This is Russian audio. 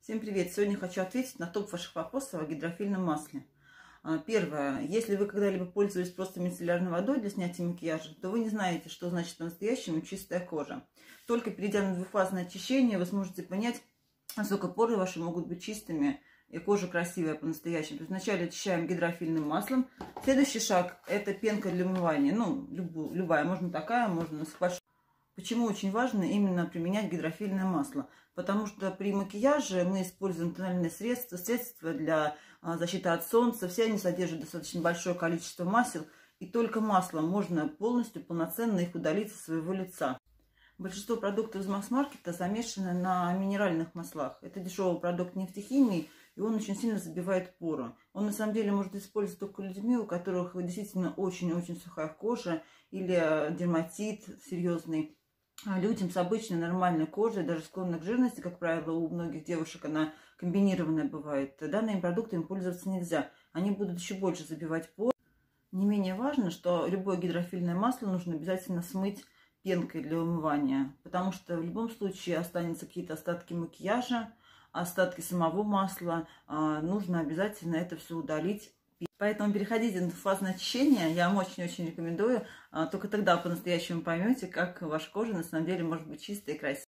Всем привет! Сегодня хочу ответить на топ ваших вопросов о гидрофильном масле. Первое. Если вы когда-либо пользовались просто мицеллярной водой для снятия макияжа, то вы не знаете, что значит по-настоящему чистая кожа. Только перейдя на двухфазное очищение, вы сможете понять, насколько поры ваши могут быть чистыми и кожа красивая по-настоящему. То есть вначале очищаем гидрофильным маслом. Следующий шаг – это пенка для умывания. Любая, можно такая, можно с большой. Почему очень важно именно применять гидрофильное масло? Потому что при макияже мы используем тональные средства для защиты от солнца. Все они содержат достаточно большое количество масел. И только маслом можно полноценно их удалить со своего лица. Большинство продуктов из масс-маркета замешаны на минеральных маслах. Это дешевый продукт нефтехимии, и он очень сильно забивает поры. Он на самом деле может использоваться только людьми, у которых действительно очень-очень сухая кожа или дерматит серьезный. Людям с обычной нормальной кожей, даже склонной к жирности, как правило, у многих девушек она комбинированная бывает, данными продуктами пользоваться нельзя. Они будут еще больше забивать поры. Не менее важно, что любое гидрофильное масло нужно обязательно смыть пенкой для умывания, потому что в любом случае останутся какие-то остатки макияжа, остатки самого масла. Нужно обязательно это все удалить. Поэтому переходите на фазное очищение, я вам очень-очень рекомендую. Только тогда по-настоящему поймете, как ваша кожа на самом деле может быть чистой и красивой.